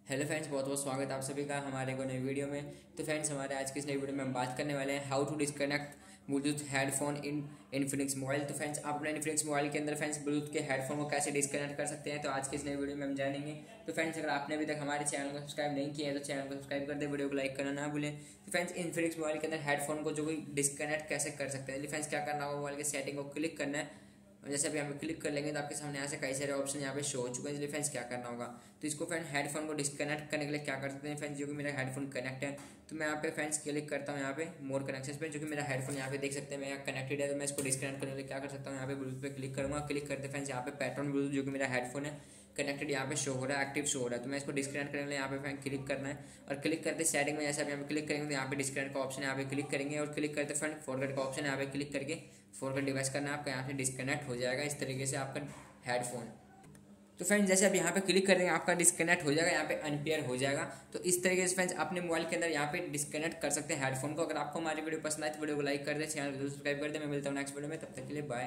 Hello friends, बहुत बहुत स्वागत है आप सभी का हमारे को नई वीडियो में। तो फ्रेंड्स, हमारे आज की इस नई वीडियो में हम बात करने वाले हैं how to disconnect Bluetooth headphone in Infinix mobile. तो फ्रेंड्स, आप अपने इन्फिनिक्स मोबाइल के अंदर फ्रेंड्स ब्लूटूथ के हेडफोन को कैसे डिस्कनेक्ट कर सकते हैं, तो आज की इस नई वीडियो में हम जानेंगे। तो फ्रेंड्स, अगर आपने अभी तक हमारे चैनल को सब्सक्राइब नहीं किया है तो चैनल को सब्सक्राइब कर दे, वीडियो को लाइक करना ना भूलें। तो फ्रेंड्स, इन्फिनिक्स मोबाइल के अंदर हेडफोन को जो कोई डिस्कनेक्ट कैसे कर सकते हैं, फ्रेंड्स क्या करना होगा, मोबाइल के सेटिंग को क्लिक करना है। और जैसे अभी यहाँ पे क्लिक कर लेंगे तो आपके सामने यहाँ से कई सारे ऑप्शन यहाँ पे शो हो चुके हैं। इसलिए फ्रेंड्स क्या करना होगा, तो इसको फ्रेंड हेडफोन को डिस्कनेक्ट करने के लिए क्या कर सकते हैं फ्रेंड्स, जो कि मेरा हेडफोन कनेक्ट है तो मैं यहाँ पे फ्रेंड्स क्लिक करता हूँ यहाँ पे मोर कनेक्शन पे, जो कि मेरा हेडफोन यहाँ पे देख सकते हैं मेरा कनेक्टेड है। तो मैं इसको डिस्कनेक्ट करने के लिए क्या कर सकता हूँ, यहाँ पे ब्लूटूथ पे क्लिक करूँगा। क्लिक करते फ्रेंड्स यहाँ पे पैटर्न ब्लूटूथ जो कि मेरा हेडफोन है कनेक्टेड यहाँ पे शो हो रहा है, एक्टिव शो हो रहा है। तो मैं इसको डिस्कनेक्ट करने के लिए यहाँ पे फ्रेंड क्लिक करना है। और क्लिक करते सेटिंग में जैसे आप यहाँ पे क्लिक करेंगे तो यहाँ पे डिस्कनेक्ट का ऑप्शन है, यहाँ पे क्लिक करेंगे। और क्लिक करते फ्रेंड फॉरवर्ड का ऑप्शन है, यहाँ पे क्लिक करके फॉरवर्ड डिवाइस करना है आपका, यहाँ से डिस्कनेक्ट हो जाएगा इस तरीके से आपका हेडफोन। तो फ्रेंड्स, जैसे आप यहाँ पे क्लिक करेंगे आपका डिस्कनेक्ट हो जाएगा, यहाँ पे अनपेयर हो जाएगा। तो इस तरीके से फ्रेंड्स अपने मोबाइल के अंदर यहाँ पे डिस्कनेक्ट कर सकते हैं हेडफोन को। अगर आपको हमारी वीडियो पसंद आए तो वीडियो को लाइक कर दे, चैनल को सब्सक्राइब कर दे। मैं मिलता हूँ नेक्स्ट वीडियो में, तब तक के लिए बाय।